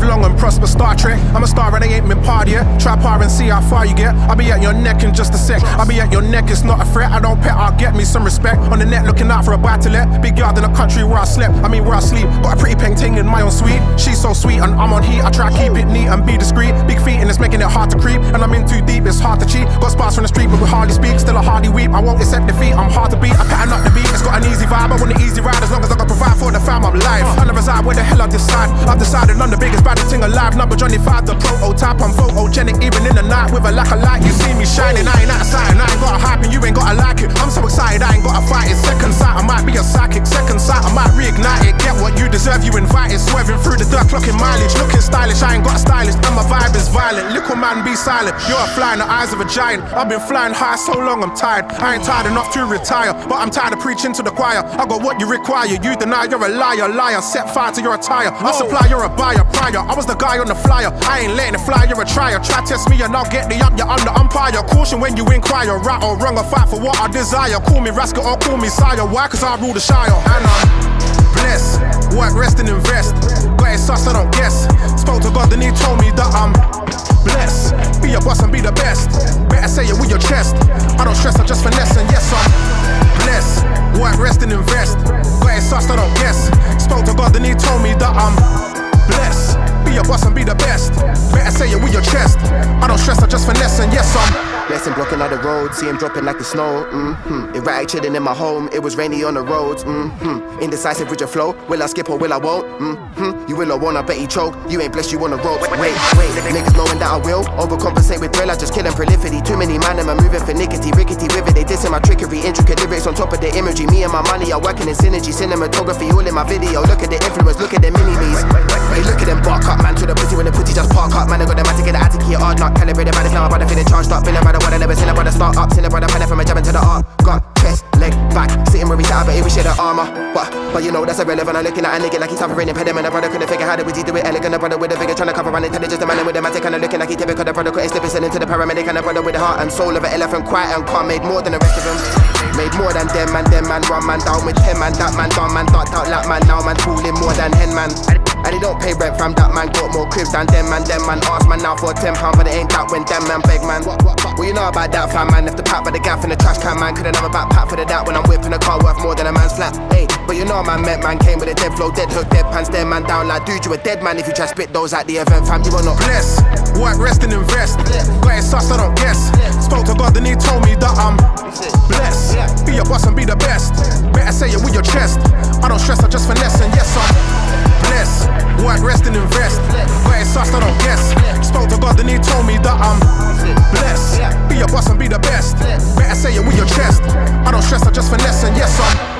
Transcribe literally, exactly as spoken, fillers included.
long and prosper, Star Trek. I'm a star and I ain't been party yet. Try par and see how far you get. I'll be at your neck in just a sec. I'll be at your neck, it's not a threat. I don't pet, I'll get me some respect. On the net looking out for a buy to let. Big yard in the country where I slept, I mean where I sleep. Got a pretty painting in my own suite. She's so sweet and I'm on heat. I try to keep it neat and be discreet. Big feet and it's making it hard to creep. And I'm in too deep, it's hard to cheat. Got spars from the street but we hardly speak. Still a hardy weep, I won't accept defeat. I'm hard to beat, I pattern up the beat. It's got an easy vibe, I want an easy ride. As long as I can provide for the fam, I'm live. I never reside where the hell I decide. I've decided I'm the biggest, baddest thing alive. Number Johnny five, the prototype. I'm photogenic even in the night. With a lack of light, you see me shining. I ain't out of sight, and I ain't got a hype and you ain't got to like it. I'm so excited, I ain't got to fight it. Second sight, I might be a psychic. Second sight, I might reignite it. Get what you deserve, you invited. Swerving through the dirt, clocking mileage. Looking stylish, I ain't got a stylist, and my vibe is violent. Little man, be silent. You're a fly in the eyes of a giant. I've been flying high so long, I'm tired. I ain't tired enough to retire, but I'm tired of preaching to the choir. I got what you require, you deny, you're a liar, liar. Set fire to your attire. I supply, you're a buyer, prior. I was the guy on the flyer. I ain't letting it fly, you're a trier. Try test me and I'll get the up, you're under umpire. Caution when you inquire, right or wrong, I fight for what I desire. Call me rascal or call me sire. Why? Cause I rule the shire. And I'm blessed, work, rest and invest. Got it sus, I don't guess. Spoke to God and he told me that I'm blessed. Be a boss and be the best. Better say it with your chest. I don't stress, I just finesse and yes I'm blessed. Work, rest and invest. Got it sus, I don't guess. Spoke to God and he told me that I'm blessed. Be a boss and be the best. Better say it with your chest. I don't stress, I just finesse and yes I'm blessing blocking out the road, see him dropping like the snow. Mm-hmm. Erratic chilling in my home, it was rainy on the roads. Mm-hmm. Indecisive with your flow, will I skip or will I won't? Mm-hmm. You will or won't, I bet you choke. You ain't blessed, you on the road. Wait, wait, niggas knowing that I will overcompensate with thrill, I just killing prolificity. Too many man, am I moving for nickety, rickety rivet. They dissing my trickery, intricate lyrics on top of the imagery. Me and my money are working in synergy, cinematography all in my video. Look at the influence, look at the mini-me's. Hey, look at them bark up, man, to the pussy when the pussy just park up. Man, I got the matic in the attic here, hard knock, calibrated by this now, I'm about to feeling charged up. Feeling by the what I never seen, about to start up. Seen about the penny from a jabbing to the art. Got chest, leg, back, sitting where we sat, but here we share the armor. But, but you know that's irrelevant. I'm looking at a nigga like he's suffering impediment. The brother couldn't figure how would he do it elegant. The brother with a figure trying to cover on intelligence. The man with the matic kind of looking like he typical. The brother couldn't slip his into the paramedic. And the brother with the heart and soul of an elephant, quiet and calm. Made more than the rest of them. Made more than them man, them man, one man down with ten man, that man, down man, darked out like man, now man, fooling more than hen man. And he don't pay rent fam, that man got more cribs than them man, them man, ask man now for ten pound, but it ain't that when them man beg man. Well you know about that fam man, if the pack by the gaff in the trash can man, couldn't have a backpack for the that when I'm whipping a car worth more than a man's flat. Hey, but you know man met man, came with a dead flow, dead hook, dead pants, dead man down like dude, you a dead man if you try to spit those at the event fam, you are not blessed. Work, rest and invest, got it sus, I don't guess. Spoke to God and he told me that I'm blessed. Be a boss and be the best. Better say it with your chest. I don't stress, I just finesse and yes I'm blessed. Work, rest and invest. Got it sus, I don't guess. Spoke to God and he told me that I'm blessed. Be a boss and be the best. Better say it with your chest. I don't stress, I just finesse and yes I'm